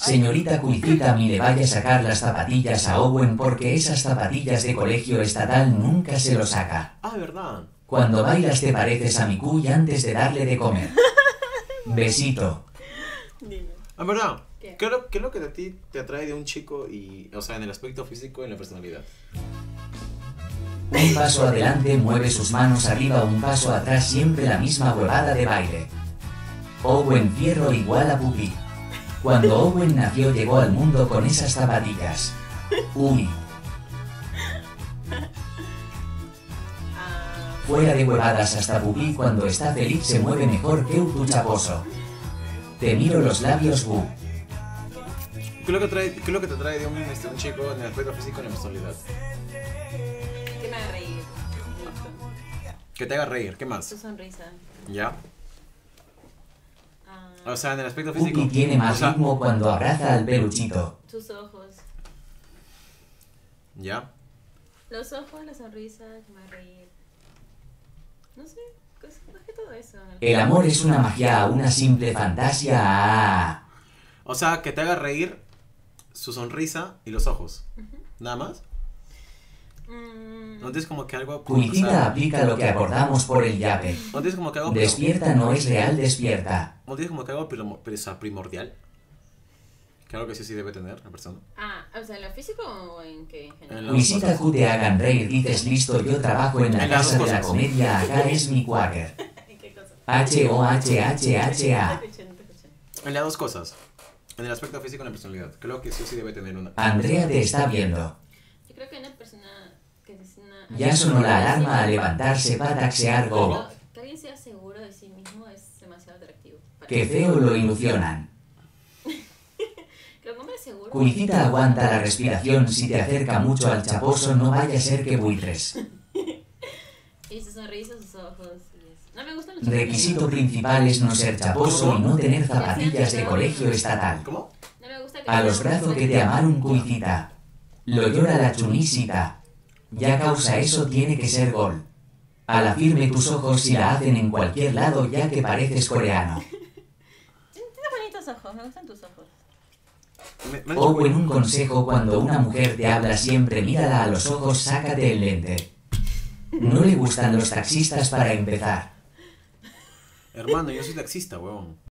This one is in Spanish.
Señorita Cuicita, ni le vaya a sacar las zapatillas a Owen porque esas zapatillas de colegio estatal nunca se lo saca. Ah, verdad. Cuando bailas te pareces a mi cuy antes de darle de comer. Besito. Dime. Ah, verdad. ¿Qué? ¿Qué es lo que a ti te atrae de un chico y, o sea, en el aspecto físico y en la personalidad? Un paso adelante, mueve sus manos arriba, un paso atrás, siempre la misma huevada de baile. Owen Fierro igual a Pupi. Cuando Owen nació llegó al mundo con esas zapatillas. Uy, Ah, fuera de huevadas, hasta Pupi cuando está feliz se mueve mejor que tu chaposo. Te miro los labios, bu. ¿Qué es lo que te atrae de un chico en el aspecto físico y en la personalidad? que me haga reír. Listo. Que te haga reír, ¿qué Su más? sonrisa. ¿Ya? Ah, O sea, en el aspecto físico. Pupi tiene más o sea, ritmo cuando abraza al peluchito. sus ojos. ¿Ya? Los ojos, la sonrisa, que me haga reír. No sé, más que todo eso. El amor es una magia, una simple fantasía. O sea, que te haga reír su sonrisa y los ojos. ¿Nada más? ¿No tienes como que algo... Cuicita aplica lo que acordamos por el llave. ¿No tienes como que algo... Despierta no es real, despierta. ¿No tienes como que algo primordial? Que algo que sí debe tener la persona. Ah, o sea, ¿en lo físico o en qué? En general. En lo- Cuisita Q te hagan reír, dices listo, yo trabajo en la En las casa dos de la cosas. comedia, acá es mi quaker. ¿En qué cosa? H-O-H-H-H-A. Te escuché. En las dos cosas. En el aspecto físico y en la personalidad. Creo que sí debe tener una. Andrea te está viendo. Yo creo que una persona que es una... Ya sonó la alarma a levantarse para taxear go. Que alguien sea seguro de sí mismo es demasiado atractivo. Que feo lo ilusionan. Que un hombre seguro... Cuicita aguanta la respiración, si te acerca mucho al chaposo no vaya a ser que buitres. Y su sonrisa, sus ojos. No me gustan los Requisito principal es no ser chaposo y no tener zapatillas de colegio estatal. ¿Cómo? No me gusta que... A los brazos que te amaron Cuicita. Lo llora la chunisita. Ya causa eso tiene que ser gol. A la firme tus ojos si la hacen en cualquier lado ya que pareces coreano. Tienes bonitos ojos, me gustan tus ojos. O en un consejo cuando una mujer te habla siempre mírala a los ojos, sácate el lente. No le gustan los taxistas para empezar. Hermano, yo soy taxista, huevón.